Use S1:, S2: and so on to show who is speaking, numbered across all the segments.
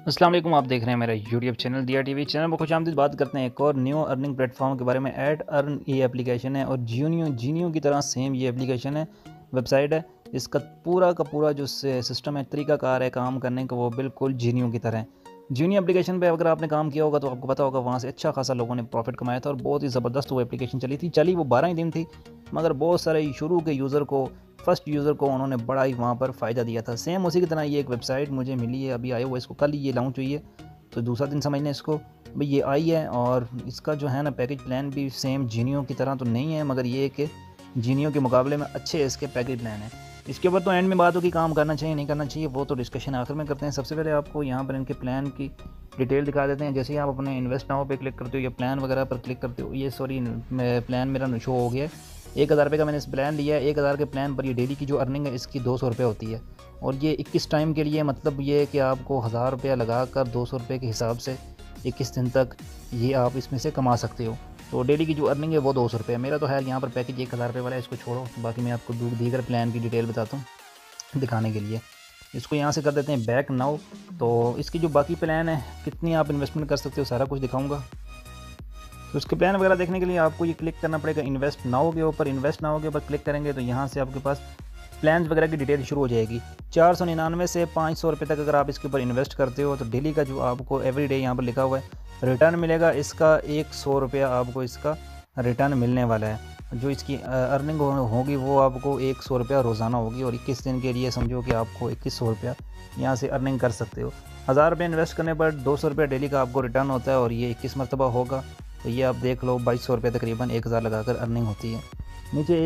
S1: अस्सलाम वालेकुम, आप देख रहे हैं मेरा YouTube channel Diya TV channel में खुशामदीद। बात करते हैं एक और न्यू अर्निंग प्लेटफॉर्म के बारे में। ऐड अर्न ये एप्लीकेशन है और जीनियो की तरह सेम ये एप्लीकेशन है, वेबसाइट है। इसका पूरा का पूरा जो सिस्टम है, तरीकाकार है काम करने का, वो बिल्कुल जीनियो की तरह है। जीनियो एप्लीकेशन पे अगर आपने काम किया होगा तो आपको पता होगा वहाँ से अच्छा खासा लोगों ने प्रॉफिट कमाया था और बहुत ही ज़बरदस्त वो एप्लीकेशन चली वो 12 ही दिन थी, मगर बहुत सारे शुरू के यूज़र को, फर्स्ट यूज़र को उन्होंने बड़ा ही वहाँ पर फ़ायदा दिया था। सेम उसी की तरह ये एक वेबसाइट मुझे मिली है, अभी आया हुआ, इसको कल ही ये लॉन्च हुई है, तो दूसरा दिन समझ लें इसको। भाई ये आई है और इसका जो है ना पैकेज प्लान भी सेम जीनियो की तरह तो नहीं है, मगर ये कि जीनियो के मुकाबले में अच्छे इसके पैकेज प्लान है। इसके ऊपर तो एंड में बात होगी, काम करना चाहिए नहीं करना चाहिए, वो तो डिस्कशन आखिर में करते हैं। सबसे पहले आपको यहाँ पर इनके प्लान की डिटेल दिखा देते हैं। जैसे ही आप अपने इन्वेस्ट नाउ पे क्लिक करते हो या प्लान वगैरह पर क्लिक करते हो, ये सॉरी प्लान मेरा शो हो गया है। 1000 रुपये का मैंने इस प्लान लिया है। 1000 के प्लान पर ये डेली की जो अर्निंग है इसकी 200 रुपये होती है और ये 21 टाइम के लिए, मतलब ये कि आपको 1000 रुपया लगा कर 200 रुपये के हिसाब से 21 दिन तक ये आप इसमें से कमा सकते हो। तो डेली की जो अर्निंग है वो 200 रुपये। मेरा तो है यहाँ पर पैकेज 1000 रुपये वाला है, इसको छोड़ो, बाकी मैं आपको दीगर प्लान की डिटेल बताता हूँ दिखाने के लिए। इसको यहाँ से कर देते हैं बैक नाउ। तो इसकी जो बाकी प्लान है, कितनी आप इन्वेस्टमेंट कर सकते हो, सारा कुछ दिखाऊंगा। तो उसके प्लान वगैरह देखने के लिए आपको ये क्लिक करना पड़ेगा इन्वेस्ट नाउ के ऊपर। इन्वेस्ट नाउ के ऊपर क्लिक करेंगे तो यहाँ से आपके पास प्लान वगैरह की डिटेल शुरू हो जाएगी। 499 से 500 रुपये तक अगर आप इसके ऊपर इन्वेस्ट करते हो तो डेली का जो आपको एवरी डे यहाँ पर लिखा हुआ है रिटर्न मिलेगा, इसका 100 रुपया आपको इसका रिटर्न मिलने वाला है। जो इसकी अर्निंग होगी वो आपको 100 रुपया रोज़ाना होगी और 21 दिन के लिए समझो कि आपको 2100 रुपया यहाँ से अर्निंग कर सकते हो। 1000 रुपये इन्वेस्ट करने पर 200 रुपया डेली का आपको रिटर्न होता है और ये 21 मरतबा होगा, तो ये आप देख लो 2200 रुपये तकरीबन 1000 लगाकर अर्निंग होती है। नीचे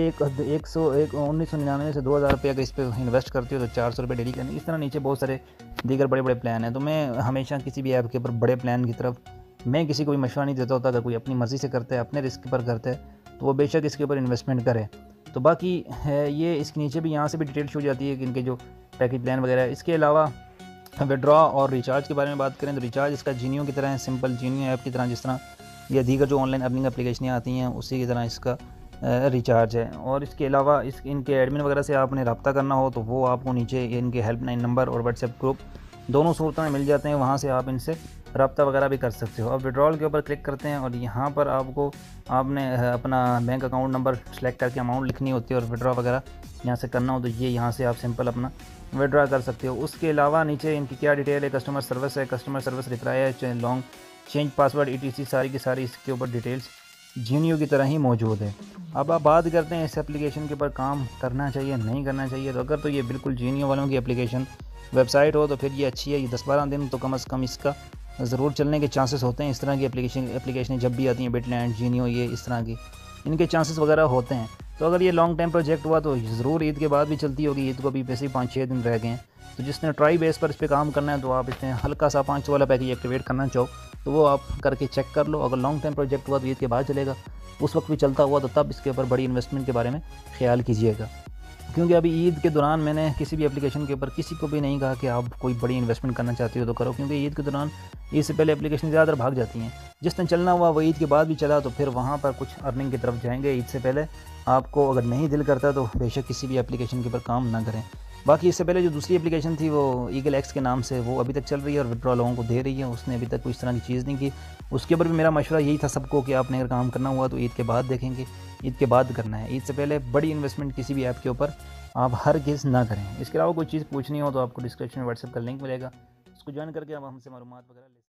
S1: 1999 से 2000 रुपये अगर इस पर इन्वेस्ट करते हो तो 400 रुपये डेली करनी। इस तरह नीचे बहुत सारे दीगर बड़े बड़े प्लान हैं। तो मैं हमेशा किसी भी ऐप के ऊपर बड़े प्लान की तरफ मैं किसी को भी मशवरा नहीं देता होता। अगर कोई अपनी मर्ज़ी से करता है, अपने रिस्क पर करता है, तो वो बेशक इसके ऊपर इन्वेस्टमेंट करे। तो बाकी है ये, इसके नीचे भी यहाँ से भी डिटेल शो जाती है कि इनके जो पैकेज प्लान वगैरह है। इसके अलावा विड्रॉ और रिचार्ज के बारे में बात करें तो रिचार्ज इसका जीनियो की तरह है, सिंपल जीनियो ऐप की तरह, जिस तरह या दीगर जो ऑनलाइन अर्निंग एप्लीकेशनें आती हैं उसी की तरह इसका रिचार्ज है। और इसके अलावा इनके एडमिन वगैरह से आपने रब्ता करना हो तो वो आपको नीचे इनके हेल्पलाइन नंबर और व्हाट्सएप ग्रुप दोनों सूरतों में मिल जाते हैं, वहाँ से आप इनसे रब्ता वगैरह भी कर सकते हो। अब विड्रॉल के ऊपर क्लिक करते हैं और यहाँ पर आपने अपना बैंक अकाउंट नंबर सेलेक्ट करके अमाउंट लिखनी होती है और विड्रॉ वगैरह यहाँ से करना हो तो ये यहाँ से आप सिंपल अपना विड्रॉ कर सकते हो। उसके अलावा नीचे इनकी क्या डिटेल है, कस्टमर सर्विस है, कस्टमर सर्विस रिप्लाई है, लॉन्ग चेंज पासवर्ड ETC, सारी की सारी इसके ऊपर डिटेल्स जीनियो की तरह ही मौजूद है। अब आप बात करते हैं इस एप्लीकेशन के ऊपर काम करना चाहिए नहीं करना चाहिए। तो अगर तो ये बिल्कुल जीनियो वालों की एप्लीकेशन वेबसाइट हो तो फिर ये अच्छी है। ये 10-12 दिन तो कम से कम इसका ज़रूर चलने के चांसेस होते हैं। इस तरह की एप्लीकेशनें जब भी आती हैं, बिटलैंड, जीनियो, ये इस तरह की, इनके चांसेस वगैरह होते हैं। तो अगर ये लॉन्ग टाइम प्रोजेक्ट हुआ तो ज़रूर ईद के बाद भी चलती होगी। ईद को भी वैसे ही 5-6 दिन रह गए हैं, तो जिसने ट्राई बेस पर इस पर काम करना है तो आप इसमें हल्का सा 500 वाला पैकेज एक्टिवेट करना चाहो तो वो आप करके चेक कर लो। अगर लॉन्ग टाइम प्रोजेक्ट हुआ तो ईद के बाद चलेगा, उस वक्त भी चलता हुआ तो तब इसके ऊपर बड़ी इन्वेस्टमेंट के बारे में ख्याल कीजिएगा। क्योंकि अभी ईद के दौरान मैंने किसी भी एप्लीकेशन के ऊपर किसी को भी नहीं कहा कि आप कोई बड़ी इन्वेस्टमेंट करना चाहते हो तो करो, क्योंकि ईद के दौरान ईद से पहले एप्लीकेशन ज़्यादातर भाग जाती हैं। जिस दिन चलना हुआ वो ईद के बाद भी चला तो फिर वहाँ पर कुछ अर्निंग की तरफ जाएंगे। ईद से पहले आपको अगर नहीं दिल करता तो बेशक किसी भी एप्लीकेशन के ऊपर काम ना करें। बाकी इससे पहले जो दूसरी एप्लीकेशन थी वो ईगल एक्स के नाम से, वो अभी तक चल रही है और विड्रॉ लोगों को दे रही है। उसने अभी तक कोई इस तरह की चीज़ नहीं की। उसके ऊपर भी मेरा मशवरा यही था सबको कि आपने अगर काम करना हुआ तो ईद के बाद देखेंगे, ईद के बाद करना है। ईद से पहले बड़ी इन्वेस्टमेंट किसी भी ऐप के ऊपर आप हरगिज़ ना करें। इसके अलावा कोई चीज़ पूछनी हो तो आपको डिस्क्रिप्शन में व्हाट्सएप का लिंक मिलेगा, उसको ज्वाइन करके आप हमसे मालूमात वगैरह ले